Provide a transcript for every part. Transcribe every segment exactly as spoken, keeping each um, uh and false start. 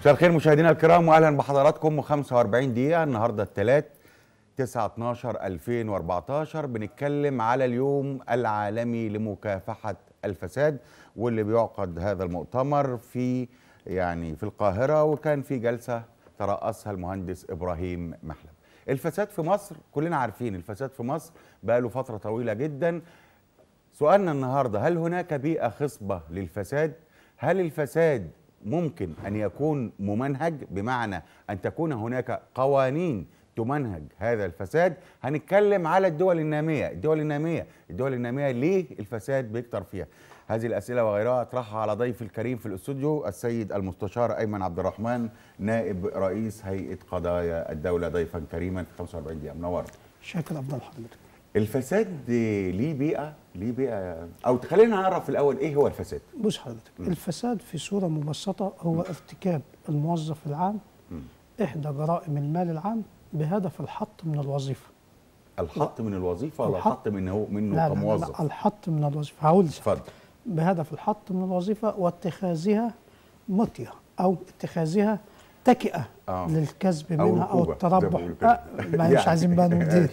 مساء الخير مشاهدينا الكرام واهلا بحضراتكم. خمسة وأربعين دقيقة النهارده الثلاث تسعة اتناشر ألفين وأربعتاشر بنتكلم على اليوم العالمي لمكافحة الفساد، واللي بيعقد هذا المؤتمر في يعني في القاهرة، وكان في جلسة ترأسها المهندس إبراهيم محلب. الفساد في مصر كلنا عارفين، الفساد في مصر بقى له فترة طويلة جدا. سؤالنا النهارده، هل هناك بيئة خصبة للفساد؟ هل الفساد ممكن أن يكون ممنهج، بمعنى أن تكون هناك قوانين تمنهج هذا الفساد؟ هنتكلم على الدول النامية، الدول النامية الدول النامية ليه الفساد بيكتر فيها؟ هذه الأسئلة وغيرها أطرحها على ضيفي الكريم في الاستوديو السيد المستشار أيمن عبد الرحمن، نائب رئيس هيئة قضايا الدولة، ضيفا كريما في خمسة وأربعين دقيقة. منور. شكرا أفضل حضرتك. الفساد ليه بيئة ليه بيئة أو خلينا نعرف في الأول إيه هو الفساد؟ بص حضرتك، م. الفساد في صورة مبسطة هو م. ارتكاب الموظف العام م. إحدى جرائم المال العام بهدف الحط من الوظيفة. الحط من الوظيفة ولا الحط منه منه لا كموظف؟ لا لا الحط من الوظيفة. هقول اتفضل. بهدف الحط من الوظيفة واتخاذها مطية أو اتخاذها تكئة آه. للكسب منها أو, أو التربح. آه ما مش عايزين بقى نبدي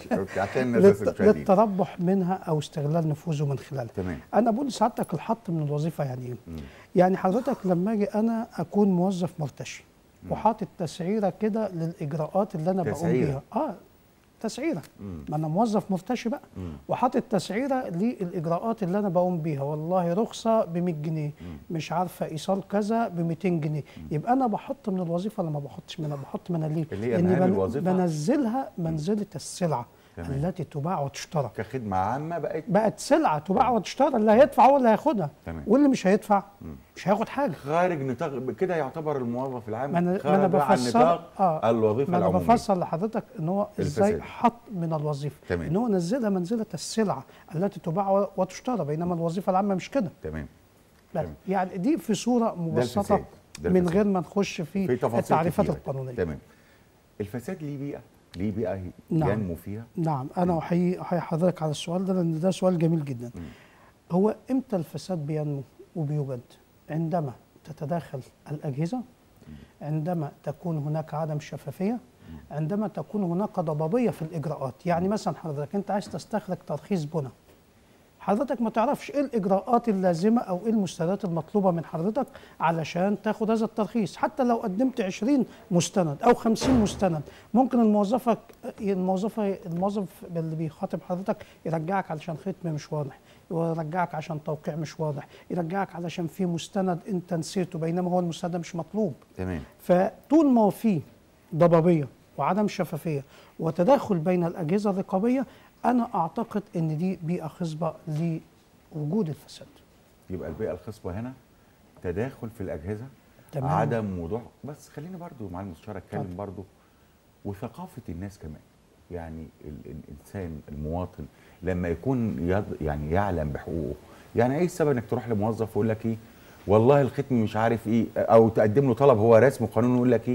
للتربح منها أو استغلال نفوذه من خلالها. تمام. أنا بقول لسعادتك الحط من الوظيفة يعني إيه؟ يعني حضرتك لما أجي أنا أكون موظف مرتشي وحاطط تسعيرة كده للإجراءات اللي أنا بقوم بيها. آه تسعيره، ما انا موظف مرتشي بقى، وحاطط تسعيره للاجراءات اللي انا بقوم بيها، والله رخصه ب مية جنيه، مم. مش عارفه ايصال كذا ب ميتين جنيه، مم. يبقى انا بحط من الوظيفه ولا ما بحطش منها؟ بحط منها ليه؟ لاني بنزلها منزله السلعه تمام. التي تباع وتشترى كخدمه عامه، بقت بقت سلعه تباع تمام. وتشترى، اللي هيدفع هو اللي هياخدها، واللي مش هيدفع مم. مش هياخد حاجه. خارج نطاق كده يعتبر الموظف العام من خارج عن نطاق آه الوظيفه العموميه. انا بفسر لحضرتك ان هو ازاي حط من الوظيفه تمام. ان هو نزلها منزله السلعه التي تباع وتشترى، بينما الوظيفه العامه مش كده. تمام. تمام. يعني دي في صوره مبسطه من غير ما نخش في, في التعريفات القانونيه. تمام. الفساد ليه بيئه ليه بيئه نعم. ينمو فيها؟ نعم. انا احيي احيي حضرتك على السؤال ده، لان ده سؤال جميل جدا. م. هو امتى الفساد بينمو وبيوجد؟ عندما تتداخل الاجهزه، عندما تكون هناك عدم شفافيه، عندما تكون هناك ضبابيه في الاجراءات. يعني مثلا حضرتك انت عايز تستخرج ترخيص بنى، حضرتك ما تعرفش ايه الاجراءات اللازمه او ايه المستندات المطلوبه من حضرتك علشان تاخد هذا الترخيص. حتى لو قدمت عشرين مستند او خمسين مستند، ممكن الموظفك الموظفه الموظف اللي بيخاطب حضرتك يرجعك علشان ختم مش واضح، يرجعك عشان توقيع مش واضح، يرجعك علشان في مستند انت نسيته، بينما هو المستند مش مطلوب. تمام. فطول ما هو في ضبابيه وعدم شفافيه وتداخل بين الاجهزه الرقابيه، أنا أعتقد إن دي بيئة خصبة لوجود الفساد. يبقى البيئة الخصبة هنا تداخل في الأجهزة، تمام. عدم وضوح. بس خلينا برضو مع المستشار أتكلم برضو وثقافة الناس كمان. يعني الإنسان المواطن لما يكون يعني يعلم بحقوقه، يعني إيه السبب إنك تروح لموظف ويقول لك إيه والله الختم مش عارف إيه، أو تقدم له طلب هو رسمي قانوني ويقول لك إيه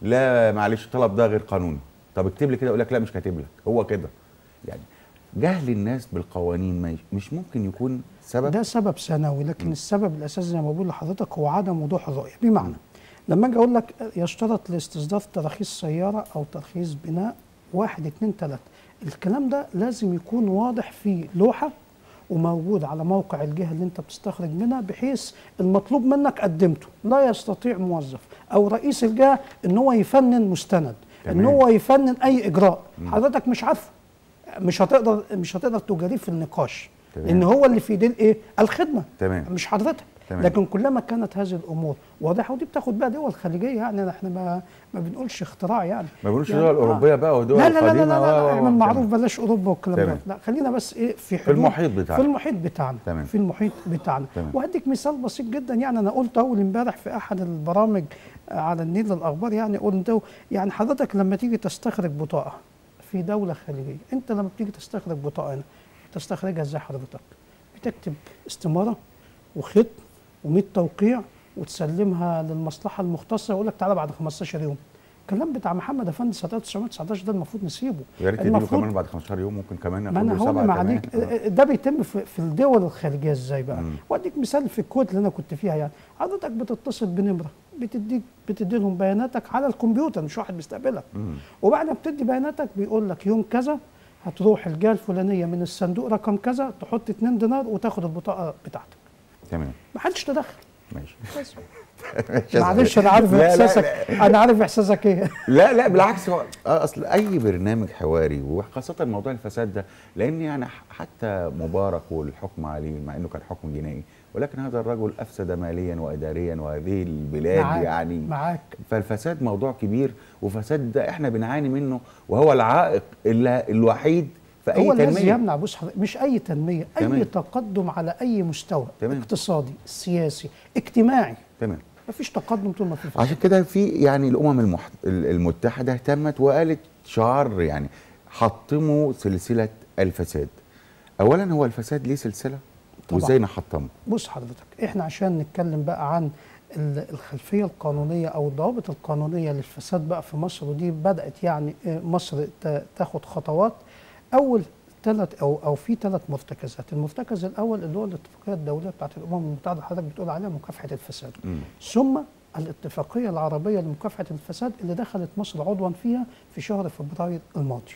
لا معلش الطلب ده غير قانوني، طب اكتب لي كده، يقول لك لا مش كاتب لك، هو كده. يعني جهل الناس بالقوانين مش ممكن يكون سبب؟ ده سبب ثانوي، لكن م. السبب الاساسي زي ما بقول لحضرتك هو عدم وضوح الرؤيه. بمعنى م. لما اجي اقول لك يشترط لاستصدار تراخيص سياره او ترخيص بناء واحد اتنين تلاته، الكلام ده لازم يكون واضح في لوحه وموجود على موقع الجهه اللي انت بتستخرج منها، بحيث المطلوب منك قدمته. لا يستطيع موظف او رئيس الجهه ان هو يفنن مستند، ان هو يفنن اي اجراء م. حضرتك مش عارفه، مش هتقدر مش هتقدر تجاريه في النقاش، لان هو اللي في ايديه الايه؟ الخدمه. تمام. مش حضرتك. تمام. لكن كلما كانت هذه الامور واضحه، ودي بتاخد بقى دول خليجيه، يعني احنا ما ما بنقولش اختراع، يعني ما بنقولش يعني دول اوروبيه بقى ودول لا لا لا لا, لا, لا احنا المعروف بلاش اوروبا والكلام ده، لا خلينا بس ايه في في المحيط بتاعنا، في المحيط بتاعنا تمام. في المحيط بتاعنا. وهديك مثال بسيط جدا. يعني انا قلت اول امبارح في احد البرامج على النيل للاخبار، يعني قلت يعني حضرتك لما تيجي تستخرج بطاقه في دوله خليجيه، انت لما بتيجي تستخرج بطاقه هنا تستخرجها ازاي حضرتك؟ بتكتب استماره وختم ومية توقيع وتسلمها للمصلحه المختصه، يقول لك تعالى بعد خمستاشر يوم. الكلام بتاع محمد افندي سنه ألف وتسعمائة وتسعة عشر ده المفروض نسيبه. يا ريت تديله كمان بعد خمستاشر يوم، ممكن كمان ما انا هقول ما عليك. ده بيتم في, في الدول الخارجيه ازاي بقى؟ واديك مثال في الكويت اللي انا كنت فيها. يعني حضرتك بتتصل بنمره بتديك بتدي لهم بياناتك على الكمبيوتر، مش واحد بيستقبلك. وبعد ما بتدي بياناتك بيقول لك يوم كذا هتروح الجهه الفلانيه من الصندوق رقم كذا، تحط اتنين دينار وتاخد البطاقه بتاعتك. تمام. ما حدش تدخل. ماشي. معلش انا عارف لا احساسك، لا لا. انا عارف احساسك ايه. لا لا بالعكس، هو اصل اي برنامج حواري وخاصه موضوع الفساد ده، لان يعني حتى مبارك والحكم عليه مع انه كان حكم جنائي، ولكن هذا الرجل افسد ماليا واداريا وهذه البلاد معاك يعني معاك. فالفساد موضوع كبير، وفساد ده احنا بنعاني منه، وهو العائق الوحيد في اي هو تنميه. الذي يمنع، بص حضرتك، مش اي تنميه، تمام. اي تقدم على اي مستوى، تمام. اقتصادي، سياسي، اجتماعي، تمام. مفيش تقدم طول ما في فساد. عشان كده في يعني الامم المح... المتحده اهتمت وقالت شعار، يعني حطموا سلسله الفساد. اولا هو الفساد ليه سلسله وازاي نحطمه؟ بص حضرتك، احنا عشان نتكلم بقى عن الخلفيه القانونيه او الضوابط القانونيه للفساد بقى في مصر، ودي بدات يعني مصر تاخد خطوات. اول ثلاث او او في ثلاث مرتكزات. المرتكز الاول اللي هو الاتفاقيه الدوليه بتاعت الامم المتحده، حضرتك بتقول عليها مكافحه الفساد. م. ثم الاتفاقيه العربيه لمكافحه الفساد اللي دخلت مصر عضوا فيها في شهر فبراير الماضي.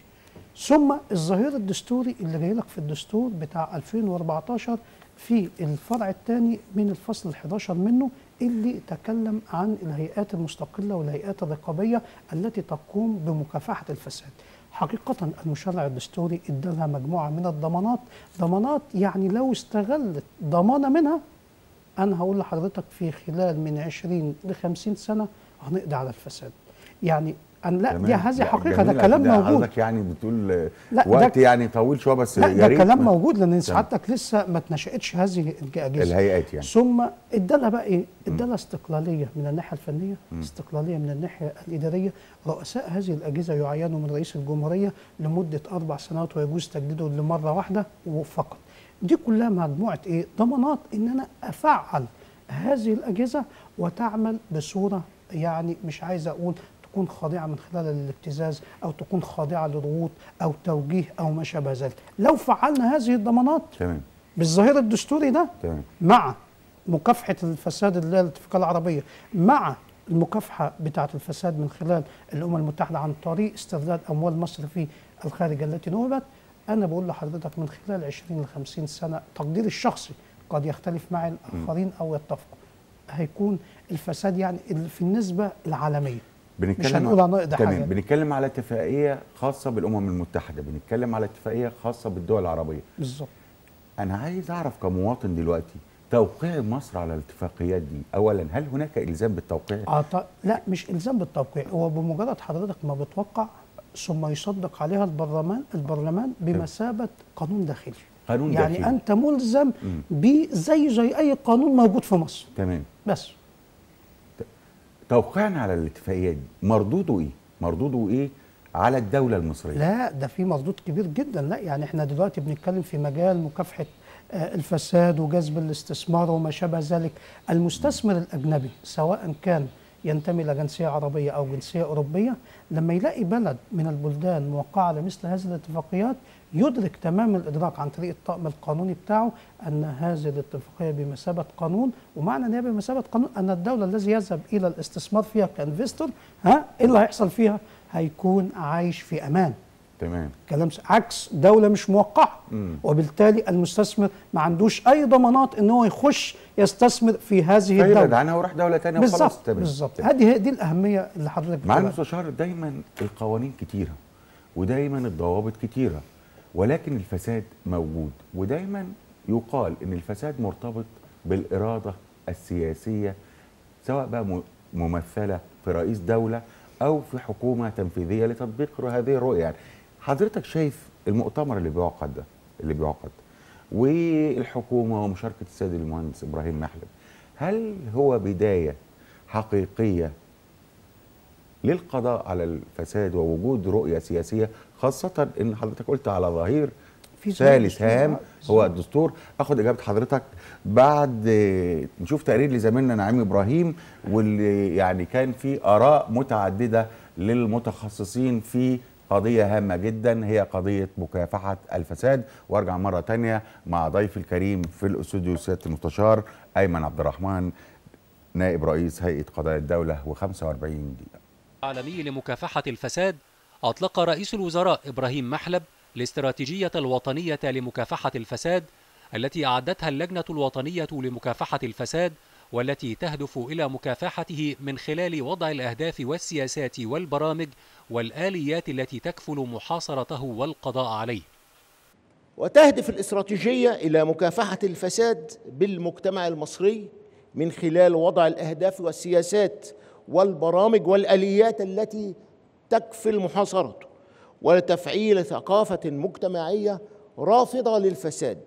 ثم الظهير الدستوري اللي جاي لك في الدستور بتاع ألفين وأربعتاشر في الفرع الثاني من الفصل الحداشر منه، اللي تكلم عن الهيئات المستقله والهيئات الرقابيه التي تقوم بمكافحه الفساد. حقيقة المشرع الدستوري ادالها مجموعة من الضمانات، ضمانات يعني لو استغلت ضمانة منها، أنا هقول لحضرتك في خلال من عشرين لخمسين سنة هنقضي على الفساد. يعني أنا لا دي هذه حقيقة، ده كلام موجود. حضرتك يعني بتقول وقت يعني طويل شوية بس لا ده كلام موجود، لأن سعادتك لسه ما اتنشأتش هذه الأجهزة الهيئات يعني. ثم ادالها بقى إيه؟ ادالها استقلالية من الناحية الفنية، م. استقلالية من الناحية الإدارية. رؤساء هذه الأجهزة يعينوا من رئيس الجمهورية لمدة أربع سنوات ويجوز تجديده لمرة واحدة وفقط. دي كلها مجموعة إيه؟ ضمانات إن أنا أفعل هذه الأجهزة وتعمل بصورة يعني مش عايز أقول تكون خاضعة من خلال الابتزاز أو تكون خاضعة لضغوط أو توجيه أو ما شابه ذلك. لو فعلنا هذه الضمانات تمام بالظهير الدستوري ده، تمام، مع مكافحة الفساد اللي هي الاتفاقية العربية، مع المكافحة بتاعة الفساد من خلال الأمم المتحدة عن طريق استرداد أموال مصر في الخارج التي نهبت، أنا بقول لحضرتك من خلال عشرين لخمسين سنة، تقديري الشخصي قد يختلف مع الآخرين أو يتفقوا، هيكون الفساد يعني في النسبة العالمية. مش هنقول هنقضي حاجة. تمام. بنتكلم على اتفاقية خاصة بالأمم المتحدة، بنتكلم على اتفاقية خاصة بالدول العربية. بالظبط. أنا عايز أعرف كمواطن دلوقتي، توقيع مصر على الاتفاقيات دي، أولا هل هناك إلزام بالتوقيع؟ آه لا مش إلزام بالتوقيع، هو بمجرد حضرتك ما بتوقع ثم يصدق عليها البرلمان البرلمان بمثابة قانون داخلي. قانون يعني داخلي. أنت ملزم بيه زي زي أي قانون موجود في مصر. تمام. بس توقيعنا على الاتفاقيات دي مردوده ايه؟ مردوده ايه على الدولة المصرية؟ لا ده في مردود كبير جدا. لا يعني احنا دلوقتي بنتكلم في مجال مكافحة آه الفساد وجذب الاستثمار وما شابه ذلك. المستثمر الأجنبي سواء كان ينتمي لجنسية عربية أو جنسية أوروبية، لما يلاقي بلد من البلدان موقعة على مثل هذه الاتفاقيات يدرك تمام الإدراك عن طريق الطاقم القانوني بتاعه أن هذه الاتفاقية بمثابة قانون، ومعنى أن هي بمثابة قانون أن الدولة الذي يذهب إلى الاستثمار فيها كانفستور، ها إيه اللي هيحصل فيها؟ هيكون عايش في أمان. تمام. كلام عكس دولة مش موقعة، وبالتالي المستثمر ما عندوش أي ضمانات إن هو يخش يستثمر في هذه الدولة. فيبعد عنها ويروح دولة ثانية وخلاص. بالظبط بالظبط. هذه دي الأهمية اللي حضرتك بتقولها. مع المستشار دايما القوانين كتيرة ودايما الضوابط كتيرة، ولكن الفساد موجود، ودايما يقال ان الفساد مرتبط بالإرادة السياسية، سواء بقى ممثلة في رئيس دولة او في حكومة تنفيذية لتطبيق هذه الرؤية. يعني حضرتك شايف المؤتمر اللي بيعقد ده اللي بيعقد والحكومة ومشاركة السيد المهندس إبراهيم محلب، هل هو بداية حقيقية للقضاء على الفساد ووجود رؤية سياسية، خاصة ان حضرتك قلت على ظهير ثالث هام هو الدستور؟ اخد اجابة حضرتك بعد نشوف تقرير لزميلنا نعيم ابراهيم، واللي يعني كان في اراء متعددة للمتخصصين في قضية هامة جدا هي قضية مكافحة الفساد. وارجع مرة تانية مع ضيفي الكريم في الاستوديو سيادة المستشار ايمن عبد الرحمن. نائب رئيس هيئة قضايا الدولة وخمسة وأربعين دقيقة. العالمي لمكافحة الفساد أطلق رئيس الوزراء إبراهيم محلب الاستراتيجية الوطنية لمكافحة الفساد التي أعدتها اللجنة الوطنية لمكافحة الفساد، والتي تهدف إلى مكافحته من خلال وضع الأهداف والسياسات والبرامج والآليات التي تكفل محاصرته والقضاء عليه. وتهدف الاستراتيجية إلى مكافحة الفساد بالمجتمع المصري من خلال وضع الأهداف والسياسات والبرامج والآليات التي تكفل محاصرته، ولتفعيل ثقافة مجتمعية رافضة للفساد.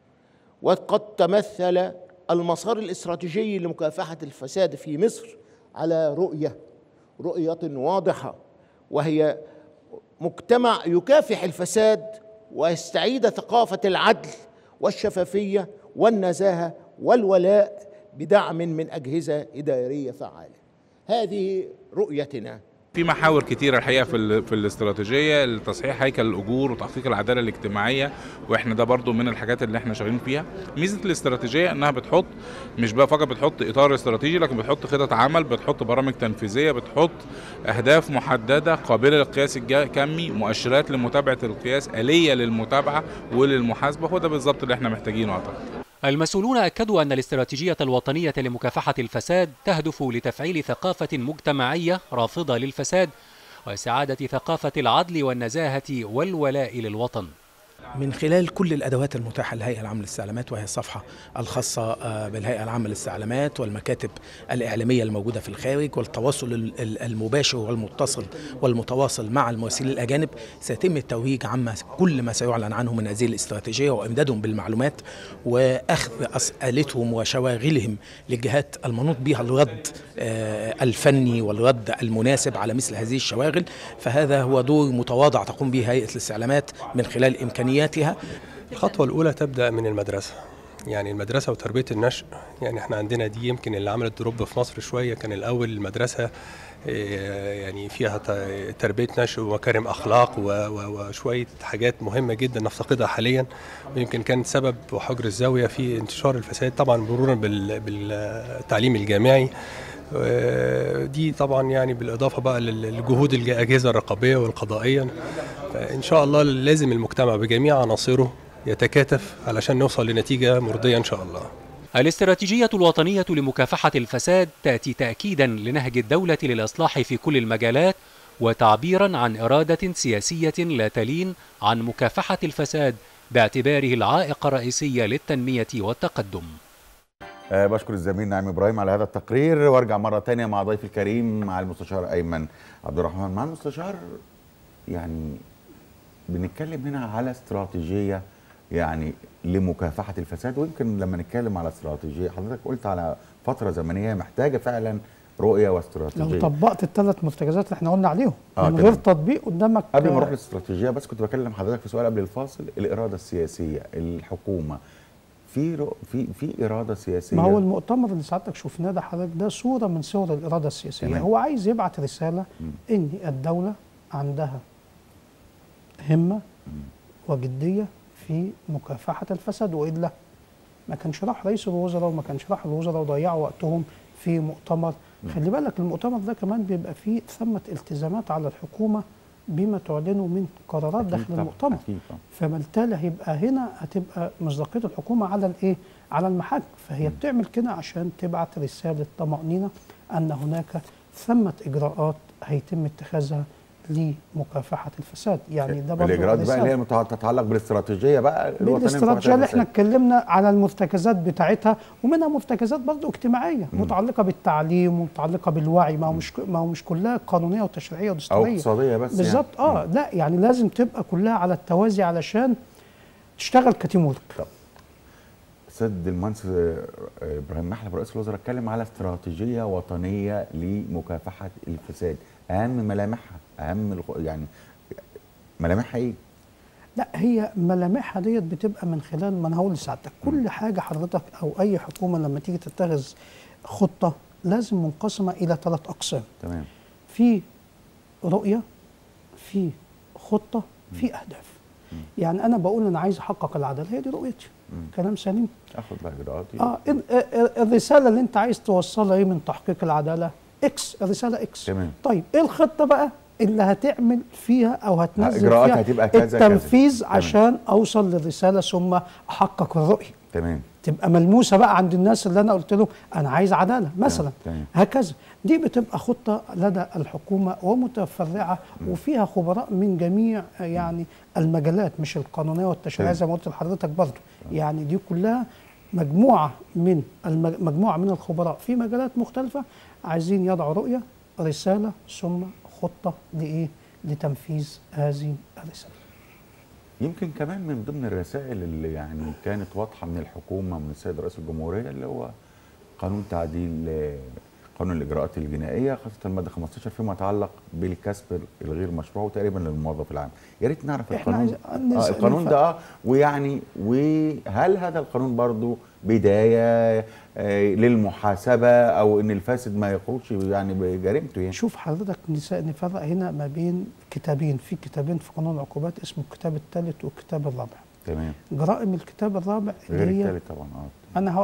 وقد تمثل المسار الاستراتيجي لمكافحة الفساد في مصر على رؤية رؤية واضحة، وهي مجتمع يكافح الفساد ويستعيد ثقافة العدل والشفافية والنزاهة والولاء بدعم من أجهزة إدارية فعالة. هذه رؤيتنا. في محاور كتيرة الحقيقة في في الاستراتيجية لتصحيح هيكل الأجور وتحقيق العدالة الاجتماعية، واحنا ده برضو من الحاجات اللي احنا شغالين فيها. ميزة الاستراتيجية انها بتحط مش بقى فقط بتحط إطار استراتيجي، لكن بتحط خطط عمل، بتحط برامج تنفيذية، بتحط أهداف محددة قابلة للقياس الكمي، مؤشرات لمتابعة القياس، آلية للمتابعة وللمحاسبة. هو ده بالظبط اللي احنا محتاجينه أعتقد. المسؤولون أكدوا أن الاستراتيجية الوطنية لمكافحة الفساد تهدف لتفعيل ثقافة مجتمعية رافضة للفساد واستعادة ثقافة العدل والنزاهة والولاء للوطن. من خلال كل الأدوات المتاحة للهيئة العامة للاستعلامات، وهي الصفحة الخاصة بالهيئة العامة للاستعلامات والمكاتب الإعلامية الموجودة في الخارج والتواصل المباشر والمتصل والمتواصل مع المراسلين الأجانب، سيتم التوهيج عما كل ما سيعلن عنه من هذه الاستراتيجية وإمدادهم بالمعلومات وأخذ أسئلتهم وشواغلهم للجهات المنوط بها الرد الفني والرد المناسب على مثل هذه الشواغل. فهذا هو دور متواضع تقوم به هيئة الاستعلامات من خلال إمكانيات. الخطوة الأولى تبدأ من المدرسة، يعني المدرسة وتربية النشء. يعني احنا عندنا دي يمكن اللي عملت دروب في مصر شوية. كان الأول المدرسة يعني فيها تربية نشء ومكارم أخلاق وشوية حاجات مهمة جدا نفتقدها حاليا، ويمكن كانت سبب وحجر الزاوية في انتشار الفساد، طبعا مرورا بالتعليم الجامعي. دي طبعا يعني بالإضافة بقى للجهود الأجهزة الرقابية والقضائية. فإن شاء الله لازم المجتمع بجميع عناصره يتكاتف علشان نوصل لنتيجة مرضية إن شاء الله. الاستراتيجية الوطنية لمكافحة الفساد تأتي تأكيدا لنهج الدولة للإصلاح في كل المجالات، وتعبيرا عن إرادة سياسية لا تلين عن مكافحة الفساد باعتباره العائق الرئيسي للتنمية والتقدم. أه بشكر الزميل نعيم إبراهيم على هذا التقرير، وارجع مرة تانية مع ضيفي الكريم مع المستشار أيمن عبد الرحمن. مع المستشار يعني بنتكلم هنا على استراتيجية يعني لمكافحة الفساد، ويمكن لما نتكلم على استراتيجية حضرتك قلت على فترة زمنية محتاجة فعلا رؤية واستراتيجية. لو طبقت الثلاث مرتكزات اللي احنا قلنا عليهم آه من غير تطبيق قدامك. قبل ما اروح للاستراتيجية بس كنت بكلم حضرتك في سؤال قبل الفاصل، الإرادة السياسية، الحكومة في في في إرادة سياسية. ما هو المؤتمر اللي سعادتك شفناه ده حضرتك ده صورة من صور الإرادة السياسية. يعني هو عايز يبعت رسالة م. إن الدولة عندها همة م. وجدية في مكافحة الفساد، وإلا ما كانش راح رئيس الوزراء وما كانش راح الوزراء وضيعوا وقتهم في مؤتمر. م. خلي بالك المؤتمر ده كمان بيبقى فيه ثمة التزامات على الحكومة بما تعلنه من قرارات داخل المؤتمر، فبالتالي هيبقى هنا هتبقى مصداقية الحكومة على الايه؟ على المحك. فهي م. بتعمل كده عشان تبعت رسالة طمأنينة ان هناك ثمة اجراءات هيتم اتخاذها لمكافحة الفساد. يعني ده برضه الاجراءات بقى اللي هي تتعلق بالاستراتيجية بقى بالاستراتيجية اللي احنا اتكلمنا على المرتكزات بتاعتها، ومنها مرتكزات برضه اجتماعية م. متعلقة بالتعليم ومتعلقة بالوعي. ما هو مش ما هو مش كلها قانونية وتشريعية ودستورية او اقتصادية بس بالظبط. يعني. اه لا يعني لازم تبقى كلها على التوازي علشان تشتغل كتيم ورك. طب سيد المهندس ابراهيم محلب رئيس الوزراء اتكلم على استراتيجية وطنية لمكافحة الفساد، اهم ملامحها اهم يعني ملامحها ايه؟ لا هي ملامحها ديت بتبقى من خلال ما انا هقول لسعادتك كل حاجه حضرتك او اي حكومه لما تيجي تتخذ خطه لازم منقسمه الى ثلاث اقسام. تمام. في رؤيه، في خطه، في اهداف. م. يعني انا بقول انا عايز احقق العداله، هي دي رؤيتي. كلام سليم. اخد بقى اجراءات. اه الرساله اللي انت عايز توصلها ايه من تحقيق العداله؟ اكس، الرساله اكس. تمام. طيب ايه الخطه بقى اللي هتعمل فيها او هتنزل إجراءات فيها هتبقى كذا التنفيذ كذا. عشان تمام. اوصل للرساله ثم احقق الرؤيه. تمام. تبقى ملموسه بقى عند الناس اللي انا قلت لهم انا عايز عداله مثلا. تمام. هكذا دي بتبقى خطه لدى الحكومه ومتفرعه وفيها خبراء من جميع يعني المجالات، مش القانونيه والتشريعيه زي ما قلت لحضرتك برضه. يعني دي كلها مجموعه من مجموعه من الخبراء في مجالات مختلفه عايزين يضعوا رؤيه، رساله ثم خطه لايه؟ لتنفيذ هذه الرساله. يمكن كمان من ضمن الرسائل اللي يعني كانت واضحه من الحكومه من السيد رئيس الجمهوريه اللي هو قانون تعديل قانون الاجراءات الجنائيه، خاصه الماده خمستاشر فيما يتعلق بالكسب الغير مشروع تقريبا للموظف العام. يا ريت نعرف القانون آه القانون ده اه ويعني وهل هذا القانون برضو بدايه آه للمحاسبه او ان الفاسد ما يخرجش يعني بجريمته يعني؟ شوف حضرتك نفرق هنا ما بين كتابين، في كتابين في قانون العقوبات اسمه الكتاب الثالث والكتاب الرابع. تمام. جرائم الكتاب الرابع غير الثالث طبعا. اه انا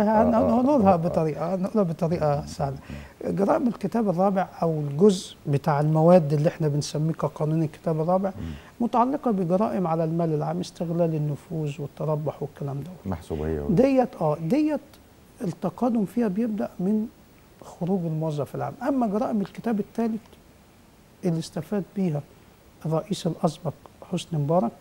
هنقولها بطريقه هنقولها بطريقه سهله. جرائم الكتاب الرابع او الجزء بتاع المواد اللي احنا بنسميه كقانون الكتاب الرابع متعلقه بجرائم على المال العام، استغلال النفوذ والتربح والكلام ده. محسوبيه ديت اه ديت التقادم فيها بيبدا من خروج الموظف العام. اما جرائم الكتاب الثالث اللي استفاد بيها الرئيس الاسبق حسني مبارك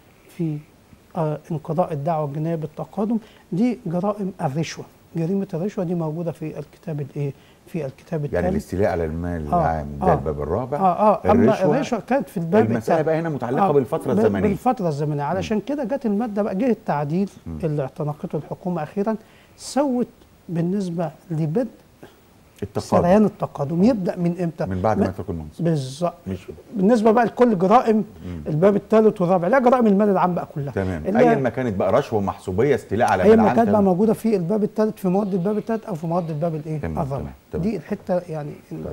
في آه انقضاء الدعوه الجنائيه بالتقادم، دي جرائم الرشوه. جريمه الرشوه دي موجوده في الكتاب الايه؟ في الكتاب الثالث. يعني الاستيلاء على المال آه العام ده آه الباب الرابع. اه اه اما الرشوه كانت في الباب المساله بقى هنا متعلقه آه بالفتره الزمنيه. بالفتره الزمنيه، علشان كده جت الماده بقى جه التعديل م. اللي اعتنقته الحكومه اخيرا، سوت بالنسبه لبدء التقادم سريان التقادم يبدا من امتى؟ من بعد ما يترك المنصب بالظبط. بالنسبه بقى لكل جرائم الباب الثالث والرابع، لا جرائم المال العام بقى كلها. تمام. ايا ما كانت بقى رشوه محسوبيه استيلاء على مال العام، ايا ما كانت بقى موجوده في الباب الثالث، في مواد الباب الثالث او في مواد الباب الايه؟ الرابع. دي الحته يعني.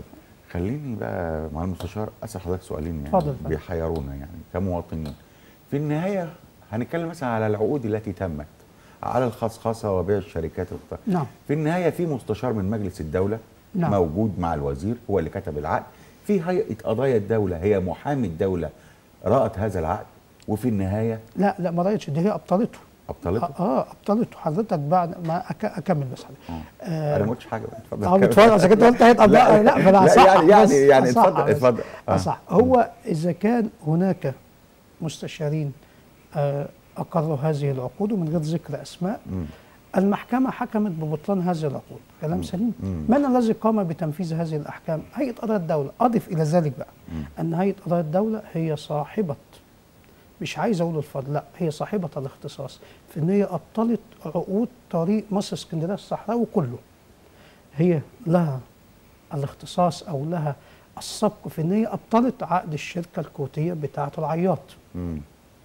خليني بقى مع المستشار اسال حضرتك سؤالين يعني فضل بيحيرونا يعني كمواطنين. في النهايه هنتكلم مثلا على العقود التي تمت، على الخصخصه وبيع الشركات الخطأ. نعم. في النهايه في مستشار من مجلس الدوله نعم. موجود مع الوزير هو اللي كتب العقد، في هيئه قضايا الدوله هي محامي الدوله رأت هذا العقد، وفي النهايه لا لا ما رأتش، دي هي ابطلته. ابطلته؟ اه ابطلته حضرتك بعد ما أك اكمل بس حضرتك. آه انا ما قلتش حاجه، اتفضل. اه بتفضل اذا كنت قلت هيطلع لا لا فانا لا يعني يعني يعني اتفضل اتفضل. اه صح. هو اذا كان هناك مستشارين آه اقروا هذه العقود ومن غير ذكر اسماء، م. المحكمة حكمت ببطلان هذه العقود، كلام مم. سليم. مم. من الذي قام بتنفيذ هذه الأحكام؟ هيئة قضايا الدولة. أضف إلى ذلك بقى مم. أن هيئة قضايا الدولة هي صاحبة، مش عايز أقول الفضل، لا هي صاحبة الاختصاص في أن هي أبطلت عقود طريق مصر اسكندرية الصحراوي كله. هي لها الاختصاص أو لها السبق في أن هي أبطلت عقد الشركة الكويتية بتاعة العياط. مم.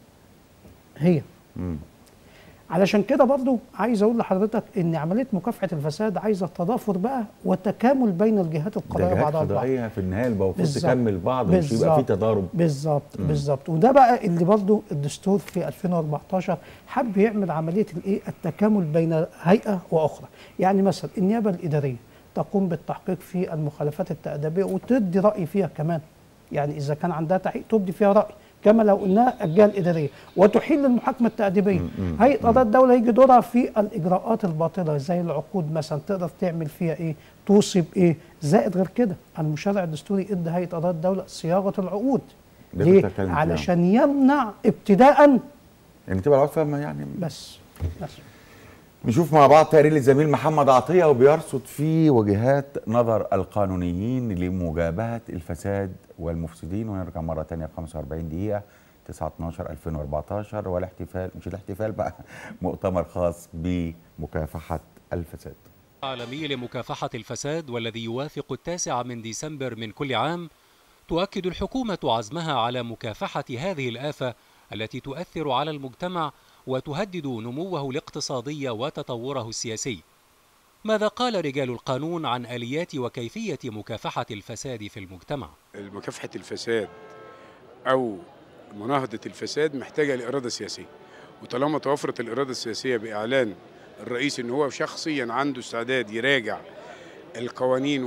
هي مم. علشان كده برضو عايز اقول لحضرتك ان عمليه مكافحه الفساد عايزه تضافر بقى وتكامل بين الجهات القضائيه بعضها البعض. القضائيه في النهايه المفروض تكمل بعض ومش يبقى في تضارب. بالظبط بالظبط. وده بقى اللي برضو الدستور في ألفين وأربعتاشر حب يعمل عمليه الايه؟ التكامل بين هيئه واخرى. يعني مثلا النيابه الاداريه تقوم بالتحقيق في المخالفات التأديبيه وتدي راي فيها كمان. يعني اذا كان عندها تحقيق تبدي فيها راي، كما لو قلناها الجهه الاداريه، وتحيل للمحاكمه التأديبيه. هيئه قضاء الدوله يجي دورها في الاجراءات الباطله زي العقود مثلا، تقدر تعمل فيها ايه؟ توصي بايه؟ زائد غير كده المشرع الدستوري ادى هيئه قضاء الدوله صياغه العقود. ليه؟ علشان يمنع ابتداء يعني تبقى العقود فاهمه يعني. بس بس نشوف مع بعض تقرير الزميل محمد عطيه وبيرصد فيه وجهات نظر القانونيين لمجابهه الفساد والمفسدين، ونرجع مره ثانيه ب خمسة وأربعين دقيقه تسعة اتناشر ألفين وأربعتاشر والاحتفال مش الاحتفال بقى مؤتمر خاص بمكافحه الفساد. العالمي لمكافحه الفساد والذي يوافق التاسع من ديسمبر من كل عام، تؤكد الحكومه عزمها على مكافحه هذه الآفة التي تؤثر على المجتمع وتهدد نموه الاقتصادي وتطوره السياسي. ماذا قال رجال القانون عن آليات وكيفية مكافحة الفساد في المجتمع؟ مكافحة الفساد أو مناهضة الفساد محتاجة لإرادة سياسية، وطالما توفرت الاراده السياسيه باعلان الرئيس ان هو شخصيا عنده استعداد يراجع القوانين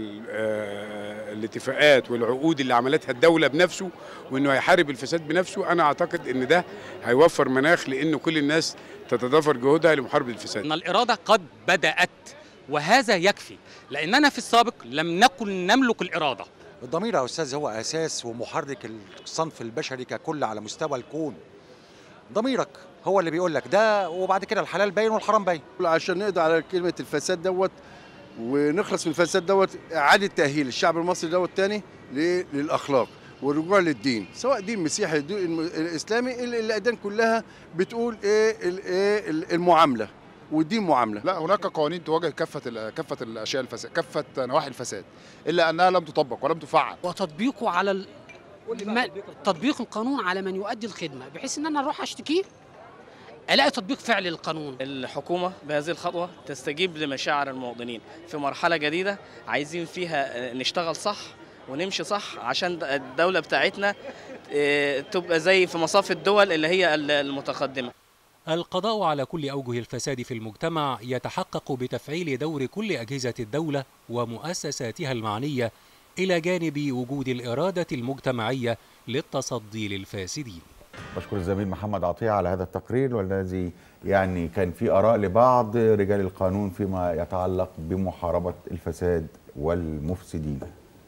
والاتفاقات والعقود اللي عملتها الدوله بنفسه، وانه هيحارب الفساد بنفسه، انا اعتقد ان ده هيوفر مناخ لان كل الناس تتضافر جهودها لمحاربه الفساد. ان الاراده قد بدات وهذا يكفي، لاننا في السابق لم نكن نملك الاراده. الضمير يا استاذ هو اساس ومحرك الصنف البشري ككل على مستوى الكون. ضميرك هو اللي بيقول لك ده، وبعد كده الحلال باين والحرام باين. عشان نقضي على كلمه الفساد دوت ونخلص من الفساد دوت، اعاده تاهيل الشعب المصري دوت تاني للاخلاق والرجوع للدين، سواء دين مسيحي الدين الاسلامي. الاديان كلها بتقول ايه ايه المعامله، والدين معامله. لا، هناك قوانين تواجه كافه كافه الاشياء الفساد، كافه نواحي الفساد، الا انها لم تطبق ولم تفعل. وتطبيقه على ال... ما... تطبيق القانون على من يؤدي الخدمه، بحيث ان انا اروح اشتكيه الاقي تطبيق فعلي للقانون. الحكومه بهذه الخطوه تستجيب لمشاعر المواطنين في مرحله جديده عايزين فيها نشتغل صح ونمشي صح، عشان الدوله بتاعتنا تبقى زي في مصاف الدول اللي هي المتقدمه. القضاء على كل أوجه الفساد في المجتمع يتحقق بتفعيل دور كل أجهزة الدولة ومؤسساتها المعنية، إلى جانب وجود الإرادة المجتمعية للتصدي للفاسدين. بشكر الزميل محمد عطية على هذا التقرير، والذي يعني كان في آراء لبعض رجال القانون فيما يتعلق بمحاربة الفساد والمفسدين.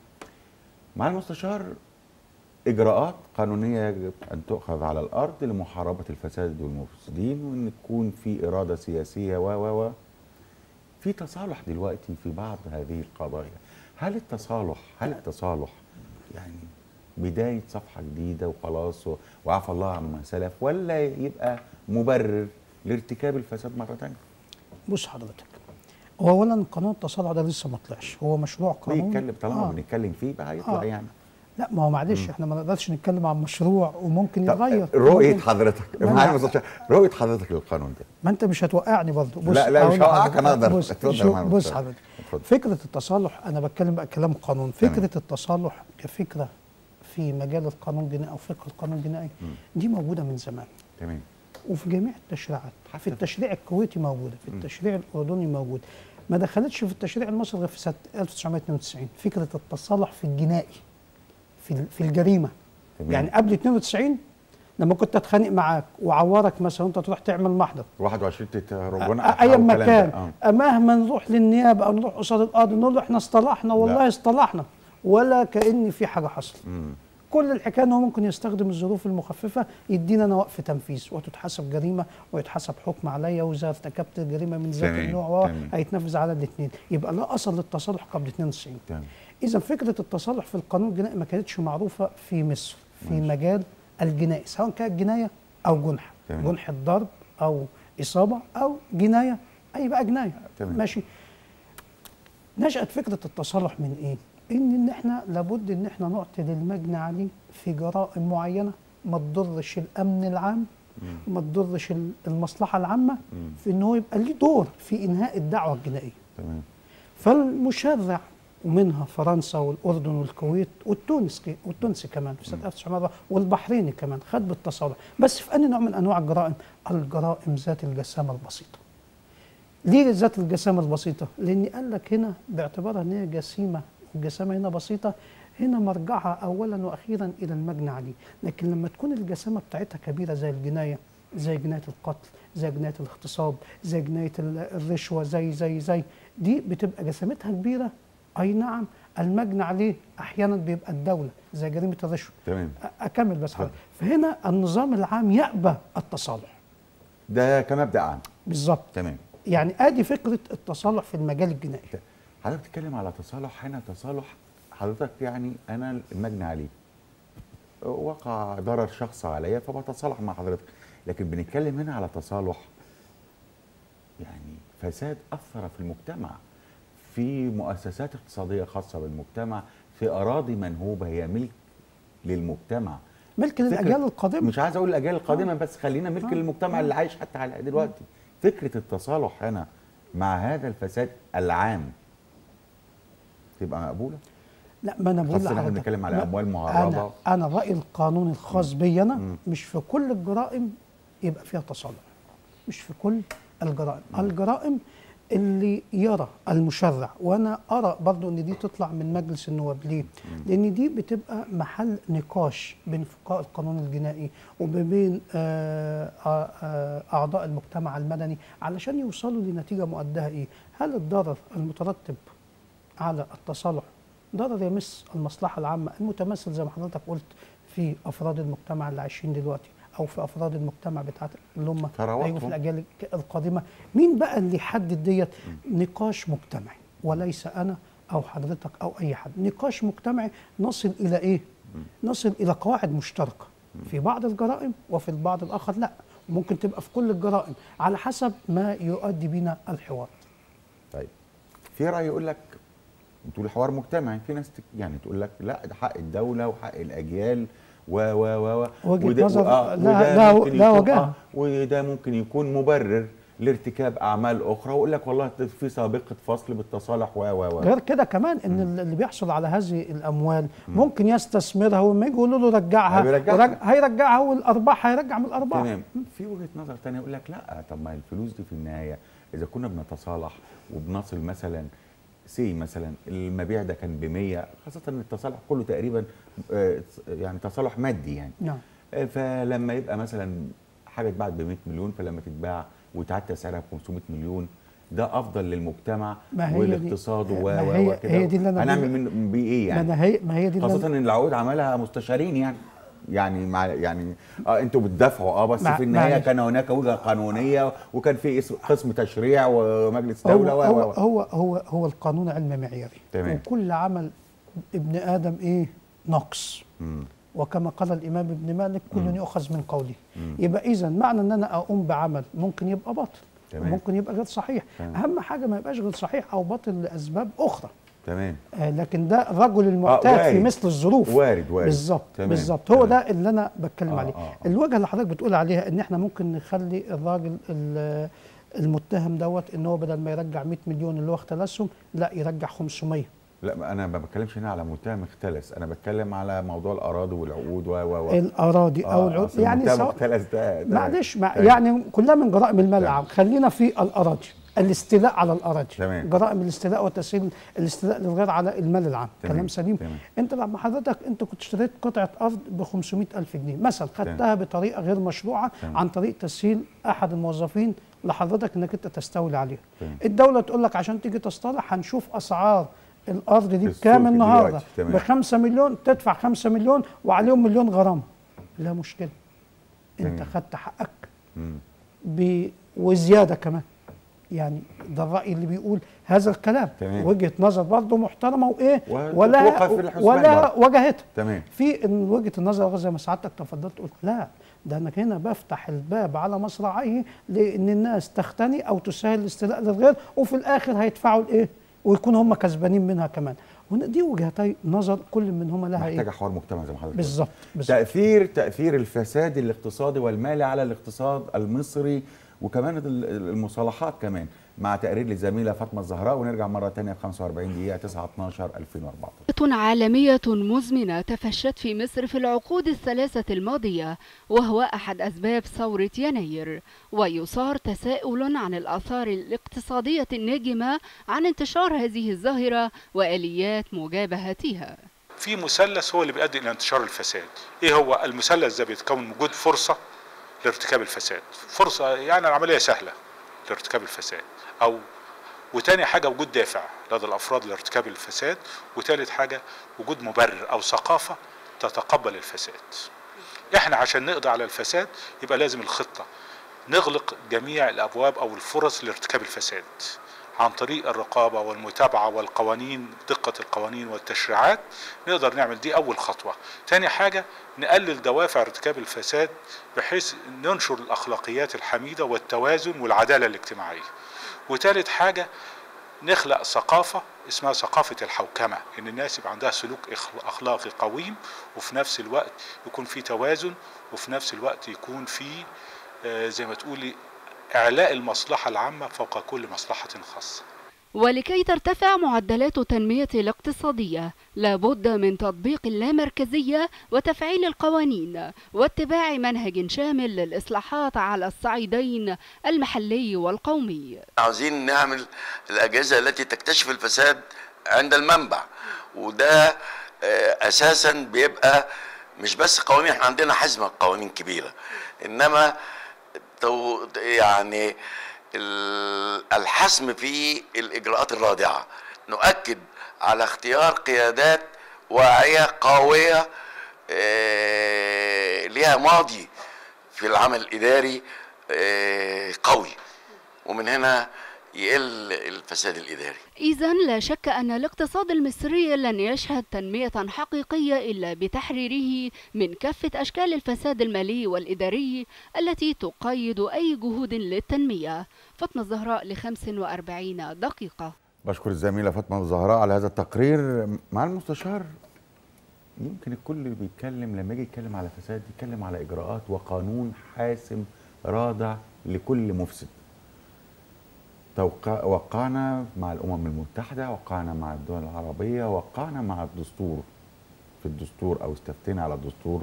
مع المستشار، إجراءات قانونية يجب أن تؤخذ على الأرض لمحاربة الفساد والمفسدين، وأن تكون في إرادة سياسية و و و في تصالح دلوقتي في بعض هذه القضايا. هل التصالح هل التصالح يعني بداية صفحة جديدة وخلاص وعفى الله عما سلف، ولا يبقى مبرر لارتكاب الفساد مرة تانية؟ بص حضرتك، هو أولا قانون التصالح ده لسه ما طلعش، هو مشروع قانون. بيتكلم طالما آه. بنتكلم فيه بقى هيطلع. آه. يعني لا، ما هو معلش احنا ما نقدرش نتكلم عن مشروع وممكن يتغير. رؤية حضرتك معايا المستشار، رؤية حضرتك للقانون ده. ما انت مش هتوقعني برضه. لا لا مش هوقعك، انا اقدر. بص, بص حضرتك، فكرة التصالح انا بتكلم بقى كلام قانون. فكرة تمام. التصالح كفكرة في مجال القانون الجنائي او فقه القانون الجنائي دي موجودة من زمان. تمام. وفي جميع التشريعات، في التشريع الكويتي موجودة، في التشريع الاردني موجود. ما دخلتش في التشريع المصري غير في سنة ألف وتسعمائة واثنين وتسعين، فكرة التصالح في الجنائي في في الجريمه. تمام. يعني قبل اثنين وتسعين لما كنت اتخانق معاك وعورك مثلا وانت تروح تعمل محضر واحد وعشرين تهربون اي مكان، آه. مهما نروح للنيابه او نروح قصاد القاضي نقول له احنا اصطلحنا والله لا. اصطلحنا، ولا كأن في حاجه حصلت. كل الحكايه ان هو ممكن يستخدم الظروف المخففه، يدينا انا وقف تنفيذ وتتحسب جريمه ويتحسب حكم عليا، واذا ارتكبت جريمه من ذات النوع هيتنفذ على الاثنين. يبقى لا اصل للتصالح قبل اثنين وتسعين. اذا فكره التصالح في القانون الجنائي ما كانتش معروفه في مصر في ماشي. مجال الجنائي، سواء كانت جنايه او جنحه، جنحه ضرب او اصابه او جنايه اي بقى جنايه. تمام. ماشي. نشأت فكره التصالح من ايه؟ ان ان احنا لابد ان احنا نعطي للمجني عليه في جرائم معينه ما تضرش الامن العام وما تضرش المصلحه العامه، مم. في ان هو يبقى ليه دور في انهاء الدعوه الجنائيه. تمام. فالمشرع ومنها فرنسا والاردن والكويت والتونس والتونس كمان في سنه ألف وتسعمائة والبحرين كمان خد بالتصالح، بس في أي نوع من انواع الجرائم؟ الجرائم ذات الجسامه البسيطه. ليه ذات الجسامه البسيطه؟ لان قال لك هنا باعتبارها ان هي جسيمه والجسامه هنا بسيطه، هنا مرجعها اولا واخيرا الى المجني عليه. لكن لما تكون الجسامه بتاعتها كبيره زي الجنايه، زي جنايه القتل، زي جنايه الاغتصاب، زي جنايه الرشوه، زي زي زي دي بتبقى جسامتها كبيره. اي نعم، المجني عليه احيانا بيبقى الدوله زي جريمه الرشوه. تمام. اكمل بس حضرتك. فهنا النظام العام يأبى التصالح. ده كمبدأ عام. بالظبط. تمام. يعني ادي فكره التصالح في المجال الجنائي. حضرتك بتتكلم على تصالح، هنا تصالح حضرتك يعني انا المجني عليه وقع ضرر شخص عليا فبتصالح مع حضرتك، لكن بنتكلم هنا على تصالح يعني فساد اثر في المجتمع، في مؤسسات اقتصاديه خاصه بالمجتمع، في اراضي منهوبه هي ملك للمجتمع، ملك للاجيال القادمه. مش عايز اقول الاجيال القادمه، بس خلينا ملك آه. للمجتمع آه. اللي عايش حتى على دلوقتي. فكره التصالح هنا مع هذا الفساد العام تبقى مقبوله؟ لا، ما انا بقول لحضرتك احنا بنتكلم على اموال معرضه. انا انا رايي القانون الخاص بي انا مش في كل الجرائم يبقى فيها تصالح، مش في كل الجرائم. الجرائم اللي يرى المشرع، وانا ارى برضو ان دي تطلع من مجلس النواب. ليه؟ لان دي بتبقى محل نقاش بين فقهاء القانون الجنائي وبين اعضاء المجتمع المدني علشان يوصلوا لنتيجه مؤدها ايه؟ هل الضرر المترتب على التصالح ضرر يمس المصلحه العامه المتمثل زي ما حضرتك قلت في افراد المجتمع اللي عايشين دلوقتي او في افراد المجتمع بتاعت اللي هم هيجوا في الاجيال القادمه؟ مين بقى اللي يحدد ديت؟ نقاش مجتمعي، وليس انا او حضرتك او اي حد. نقاش مجتمعي نصل الى ايه؟ نصل الى قواعد مشتركه في بعض الجرائم وفي البعض الاخر لا، ممكن تبقى في كل الجرائم على حسب ما يؤدي بنا الحوار. طيب في راي يقول لك بتقول الحوار مجتمعي، في ناس يعني تقول لك لا ده حق الدوله وحق الاجيال و و و وجهه نظر لا لا لا وجهها، وده ممكن يكون مبرر لارتكاب اعمال اخرى، ويقول لك والله في سابقه فصل بالتصالح و و غير كده كمان ان م. اللي بيحصل على هذه الاموال م. ممكن يستثمرها وما يجي يقولوا له رجعها هيرجعها والارباح هيرجع من الارباح. تمام. في وجهه نظر ثانيه يقول لك لا طب ما الفلوس دي في النهايه اذا كنا بنتصالح وبنصل مثلا سي مثلا المبيع ده كان ب مية، خاصه ان التصالح كله تقريبا يعني تصالح مادي يعني. نعم. فلما يبقى مثلا حاجه اتباعت ب مية مليون، فلما تتباع ويتعدى سعرها ب خمسمية مليون ده افضل للمجتمع والاقتصاد و هي, هي دي اللي انا هنعمل من بيه ايه يعني؟ ما هي ما هي دي خاصه ان العقود عملها مستشارين يعني يعني مع يعني اه انتوا بتدافعوا اه بس في النهايه كان هناك وجهه قانونيه وكان في قسم تشريع ومجلس دوله هو هو, هو هو هو القانون علم معياري. تمام. وكل عمل ابن ادم ايه؟ نقص. مم. وكما قال الامام ابن مالك كل يؤخذ من قوله. مم. يبقى اذا معنى ان انا اقوم بعمل ممكن يبقى باطل، ممكن يبقى غير صحيح. تمام. اهم حاجه ما يبقاش غير صحيح او باطل لاسباب اخرى. تمام. آه لكن ده الرجل المعتاد آه في مثل الظروف. وارد وارد بالظبط بالظبط هو ده اللي انا بتكلم آه عليه. آه آه. الوجهه اللي حضرتك بتقول عليها ان احنا ممكن نخلي الراجل المتهم دوت ان هو بدل ما يرجع مية مليون اللي هو اختلسهم لا يرجع خمسمية. لا انا ما بتكلمش هنا على متهم اختلس، انا بتكلم على موضوع الاراضي والعقود و و الاراضي آه او العقود يعني سواء اختلس ده, ده معلش مع يعني كلها من جرائم المال العام. خلينا في الاراضي، الاستيلاء على الاراضي. تمام. جرائم الاستيلاء وتسهيل الاستيلاء للغير على المال العام. تمام. كلام سليم. تمام. انت لما حضرتك انت كنت اشتريت قطعه ارض ب خمسمية ألف جنيه مثلا، خدتها بطريقه غير مشروعه. تمام. عن طريق تسهيل احد الموظفين لحضرتك انك انت تستولي عليها. تمام. الدوله تقول لك عشان تيجي تصطلح هنشوف اسعار الارض دي بكام النهارده، بخمسة مليون، تدفع خمسة مليون وعليهم مليون غرامه. لا مشكله. تمام. انت خدت حقك ب وزياده كمان. يعني ده الرأي اللي بيقول هذا الكلام. تمام. وجهة نظر برضه محترمة وإيه ولا ولا وجهتها. تمام. في وجهة النظر زي ما سعادتك تفضلت قلت لا ده أنا هنا بفتح الباب على مصراعيه لأن الناس تختني أو تسهل الاستيلاء للغير وفي الآخر هيدفعوا الإيه ويكونوا هم كسبانين منها كمان. دي وجهتي نظر كل منهما لها محتاجة ايه؟ محتاجة حوار مجتمع زي ما حضرتك بالظبط. تأثير تأثير الفساد الاقتصادي والمالي على الاقتصاد المصري وكمان المصالحات كمان، مع تقرير للزميله فاطمه الزهراء ونرجع مره ثانيه في خمسة وأربعين دقيقه تسعة اتناشر ألفين وأربعتاشر. عالميه مزمنه تفشت في مصر في العقود الثلاثه الماضيه وهو احد اسباب ثوره يناير، ويثار تساؤل عن الاثار الاقتصاديه الناجمه عن انتشار هذه الظاهره واليات مجابهتها. في مثلث هو اللي بيؤدي الى انتشار الفساد. ايه هو المثلث ده؟ بيتكون من وجود فرصه لارتكاب الفساد، فرصة يعني العملية سهلة لارتكاب الفساد، أو وتاني حاجة وجود دافع لدى الأفراد لارتكاب الفساد، وتالت حاجة وجود مبرر أو ثقافة تتقبل الفساد. إحنا عشان نقضي على الفساد يبقى لازم الخطة نغلق جميع الأبواب أو الفرص لارتكاب الفساد عن طريق الرقابة والمتابعة والقوانين، دقة القوانين والتشريعات. نقدر نعمل دي أول خطوة. تاني حاجة نقلل دوافع ارتكاب الفساد بحيث ننشر الأخلاقيات الحميدة والتوازن والعدالة الاجتماعية. وتالت حاجة نخلق ثقافة اسمها ثقافة الحوكمة، إن الناس يبقى عندها سلوك أخلاقي قويم وفي نفس الوقت يكون في توازن وفي نفس الوقت يكون في زي ما تقولي إعلاء المصلحة العامة فوق كل مصلحة خاصة. ولكي ترتفع معدلات التنمية الاقتصادية لابد من تطبيق اللامركزية وتفعيل القوانين واتباع منهج شامل للإصلاحات على الصعيدين المحلي والقومي. عاوزين نعمل الأجهزة التي تكتشف الفساد عند المنبع، وده أساسا بيبقى مش بس قوانين، احنا عندنا حزمة قوانين كبيرة، إنما يعني الحسم في الإجراءات الرادعة. نؤكد على اختيار قيادات واعية قوية لها ماضي في العمل الإداري قوي، ومن هنا يقل الفساد الإداري. إذن لا شك أن الاقتصاد المصري لن يشهد تنمية حقيقية إلا بتحريره من كافة أشكال الفساد المالي والإداري التي تقيد أي جهود للتنمية. فاطمة الزهراء لخمس وأربعين دقيقة. بشكر الزميلة فاطمة الزهراء على هذا التقرير. مع المستشار، يمكن الكل بيتكلم لما يجي يتكلم على فساد يتكلم على إجراءات وقانون حاسم رادع لكل مفسد. وقعنا مع الأمم المتحدة، وقعنا مع الدول العربية، وقعنا مع الدستور في الدستور أو استفتينا على الدستور.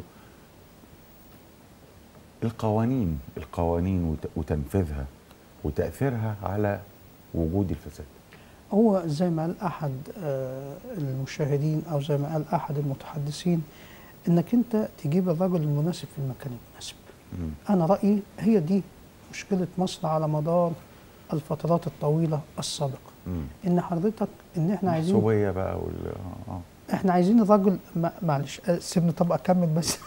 القوانين القوانين وتنفيذها وتأثيرها على وجود الفساد. هو زي ما قال أحد المشاهدين أو زي ما قال أحد المتحدثين، إنك أنت تجيب الرجل المناسب في المكان المناسب. م. أنا رأيي هي دي مشكلة مصر على مدار الفترات الطويلة السابقة. مم. ان حضرتك ان احنا عايزين محسوبية بقى وال اه احنا عايزين الرجل معلش سيبني طب اكمل بس.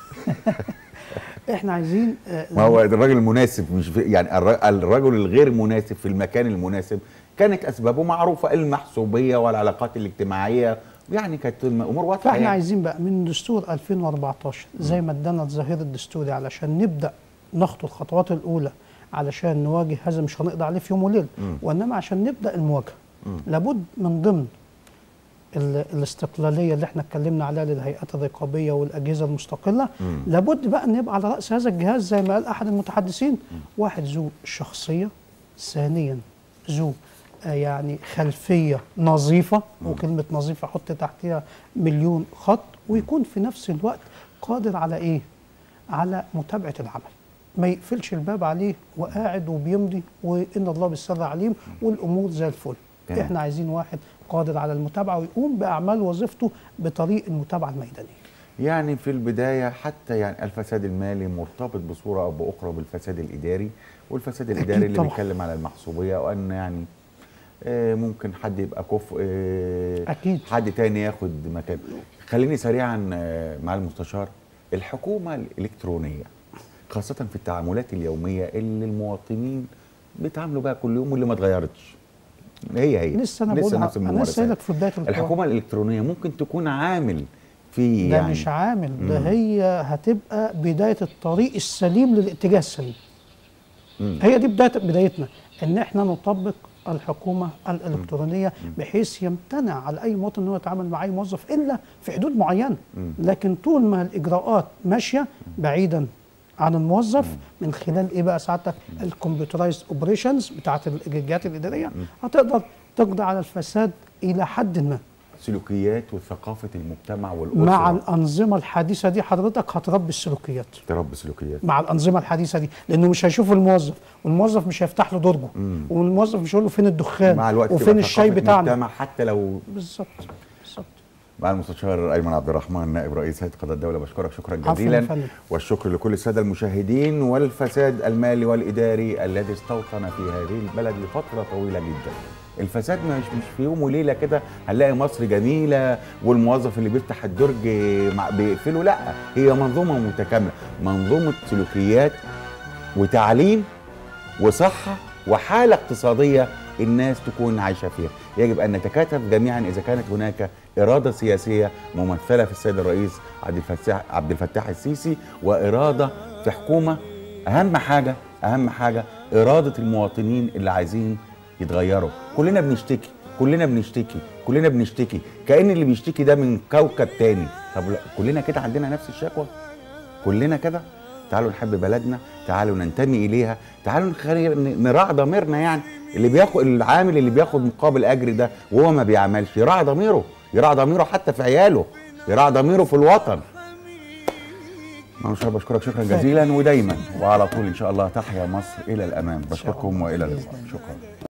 احنا عايزين ما هو الراجل المناسب، مش يعني الرجل الغير مناسب في المكان المناسب كانت اسبابه معروفة، المحسوبية والعلاقات الاجتماعية، يعني كانت امور واضحة. فاحنا يعني عايزين بقى من دستور ألفين وأربعتاشر زي ما ادانا الظهير الدستوري علشان نبدا نخطو الخطوات الاولى علشان نواجه هذا، مش هنقضي عليه في يوم وليله، وانما عشان نبدا المواجهه لابد من ضمن الاستقلاليه اللي احنا اتكلمنا عليها للهيئات الرقابيه والاجهزه المستقله. مم. لابد بقى ان يبقى على راس هذا الجهاز زي ما قال احد المتحدثين مم. واحد ذو شخصيه، ثانيا ذو آه يعني خلفيه نظيفه، مم. وكلمه نظيفه حط تحتها مليون خط، ويكون في نفس الوقت قادر على ايه؟ على متابعه العمل، ما يقفلش الباب عليه وقاعد وبيمضي وان الله بالسر عليم والامور زي الفل. كان. احنا عايزين واحد قادر على المتابعه ويقوم باعمال وظيفته بطريق المتابعه الميدانيه. يعني في البدايه حتى يعني الفساد المالي مرتبط بصوره او باخرى بالفساد الاداري، والفساد الاداري اللي بيتكلم على المحسوبيه، وان يعني آه ممكن حد يبقى كفء آه اكيد حد تاني ياخد مكان. خليني سريعا آه مع المستشار، الحكومه الالكترونيه خاصة في التعاملات اليومية اللي المواطنين بيتعاملوا بها كل يوم واللي ما اتغيرتش، هي هي لسه انا بقول نفس انا لسه قايلك في بداية الحوار، الحكومة الالكترونية ممكن تكون عامل في ده يعني مش عامل، ده هي هتبقى بداية الطريق السليم للاتجاه السليم. مم. هي دي بداية بدايتنا، ان احنا نطبق الحكومة الالكترونية مم. بحيث يمتنع على اي مواطن ان هو يتعامل مع اي موظف الا في حدود معينة. مم. لكن طول ما الاجراءات ماشية بعيدا عن الموظف من خلال ايه بقى ساعتك؟ الكمبيوترايزد اوبريشنز بتاعت الجهات الاداريه هتقدر تقضي على الفساد الى حد ما. سلوكيات وثقافه المجتمع والاسره مع الانظمه الحديثه دي حضرتك هتربي السلوكيات. تربي السلوكيات مع الانظمه الحديثه دي، لانه مش هيشوف الموظف، والموظف مش هيفتح له درجه، والموظف مش هيقول له فين الدخان مع الوقت وفين الشاي بتاعنا حتى لو بالظبط. بالظبط. مع المستشار ايمن عبد الرحمن نائب رئيس هيئه قضاء الدوله، بشكرك شكرا جزيلا، والشكر لكل الساده المشاهدين. والفساد المالي والاداري الذي استوطن في هذه البلد لفتره طويله جدا. الفساد مش مش في يوم وليله كده هنلاقي مصر جميله والموظف اللي بيفتح الدرج بيقفله، لا، هي منظومه متكامله، منظومه سلوكيات وتعليم وصحه وحاله اقتصاديه الناس تكون عايشه فيها. يجب ان نتكاتف جميعا اذا كانت هناك اراده سياسيه ممثله في السيد الرئيس عبد الفتاح عبد الفتاح السيسي، واراده في حكومه. اهم حاجه اهم حاجه اراده المواطنين اللي عايزين يتغيروا. كلنا بنشتكي كلنا بنشتكي كلنا بنشتكي كأن اللي بيشتكي ده من كوكب تاني. طب كلنا كده عندنا نفس الشكوى؟ كلنا كده؟ تعالوا نحب بلدنا، تعالوا ننتمي اليها، تعالوا نخلي نراعي ضميرنا. يعني اللي بياخد العامل اللي بياخد مقابل اجر ده وهو ما بيعملش يراعي ضميره، يراعي ضميره حتى في عياله، يراعي ضميره في الوطن. انا مش بشكرك شكرا جزيلا ودايما وعلى طول ان شاء الله تحيا مصر الى الامام. بشكركم والى اللقاء. شكرا.